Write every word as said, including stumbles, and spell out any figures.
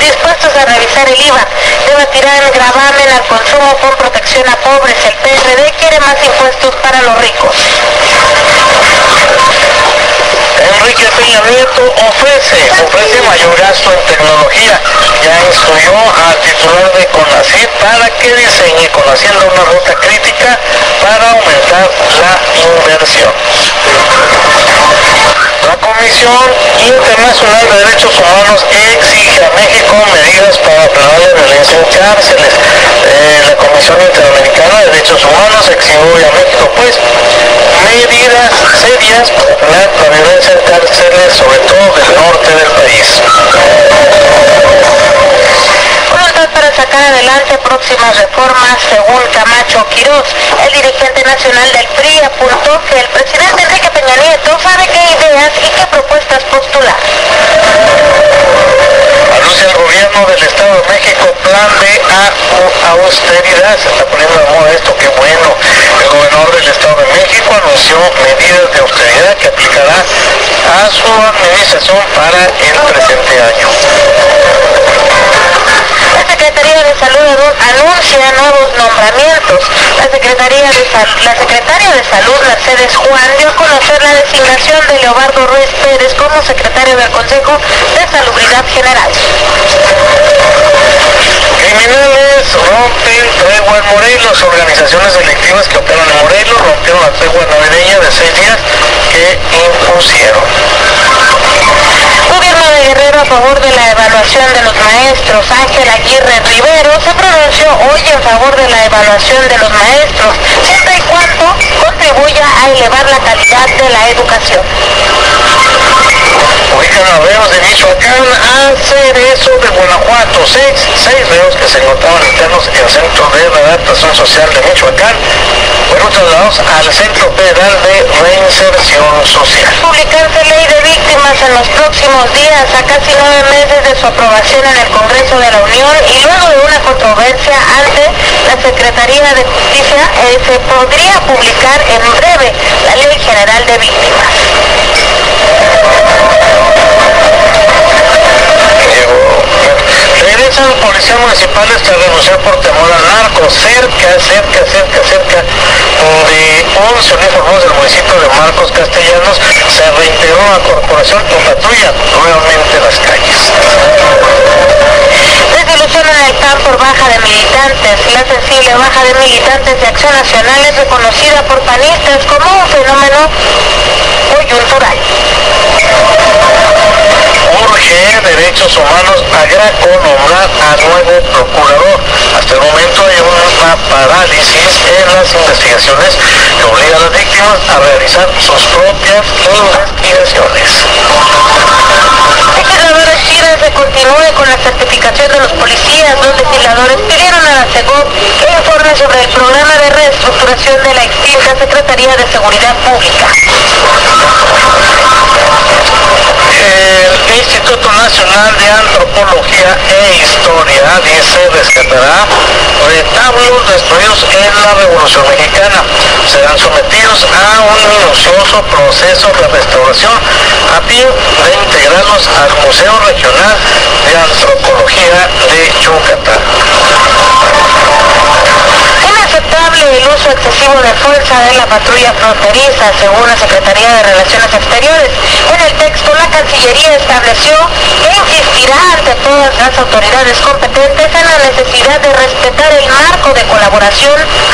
dispuestos a revisar el I V A. Debatirán gravamen al consumo con protección a pobres. El P R D quiere más impuestos para los ricos. Enrique Peña Nieto ofrece, ofrece mayor gasto en tecnología. Ya instruyó al titular de CONACYT para que diseñe con Hacienda una ruta crítica para aumentar la inversión. La Comisión Internacional de Derechos Humanos exige a México medidas para frenar la violencia en cárceles. Eh, la Comisión Interamericana de Derechos Humanos exigió hoy a México, pues, medidas serias para frenar la violencia en cárceles, sobre todo del norte del país. Voluntad para sacar adelante próximas reformas, según Camacho Quirós. El dirigente nacional del P R I apuntó que el presidente Enrique Peña Nieto sabe qué ideas y qué propuestas postular. Anuncia el gobierno del Estado de México plan de austeridad. Se está poniendo de moda esto, qué bueno. El gobernador del Estado de México anunció medidas de austeridad que aplicará a su administración para el presente año. La Secretaría de Salud anuncia nuevos nombramientos. La Secretaría de Sal la Secretaria de Salud, Mercedes Juan, dio a conocer la designación de Leobardo Ruiz Pérez como secretario del Consejo de Salubridad General. Criminales rompen tregua en Morelos. Organizaciones delictivas que operan en Morelos rompieron la tregua navideña de seis días que impusieron. Gobierno de Guerrero a favor de la evaluación de los maestros. Ángel Aguirre Rivero se pronunció hoy en favor de la evaluación de los maestros, siempre y cuando contribuya a elevar la calidad de la educación. Ubican a reos de Michoacán a Cerezo de Guanajuato. Seis, seis reos que se encontraban internos en el Centro de Readaptación Social de Michoacán fueron trasladados al Centro Federal de Reinserción Social. Publicarse ley de víctimas en los próximos días, a casi nueve meses de su aprobación en el Congreso de la Unión y luego de una controversia ante la Secretaría de Justicia, eh, se podría publicar en breve la Ley General de Víctimas. Regresan policías municipales tras renunciar por temor al narco. Cerca, cerca, cerca, cerca de once uniformados del municipio de Marcos Castellanos se reintegró a la corporación y patrulla nuevamente las calles. Desilusión en el C A M por baja de militantes. La sensible baja de militantes de Acción Nacional es reconocida por panistas como un fenómeno coyuntural. Urge Derechos Humanos a Graco nombrar a nuevo procurador. Hasta el momento hay una parálisis en las investigaciones que obliga a las víctimas a realizar sus propias investigaciones. Legisladores piden se continúe con la certificación de los policías. Los legisladores pidieron a la SEGOV que informe sobre el programa de reestructuración de la extinta Secretaría de Seguridad Pública. El Instituto Nacional de Antropología e Historia dice rescatará retablos destruidos en la Revolución Mexicana. Serán sometidos a un minucioso proceso de restauración a fin de integrarlos al Museo Regional de Antropología de Yucatán. Inaceptable el uso excesivo de fuerza de la patrulla fronteriza, según la Secretaría de Relaciones Exteriores. En el texto, la Cancillería estableció que insistirá ante todas las autoridades competentes en la necesidad de respetar el marco de colaboración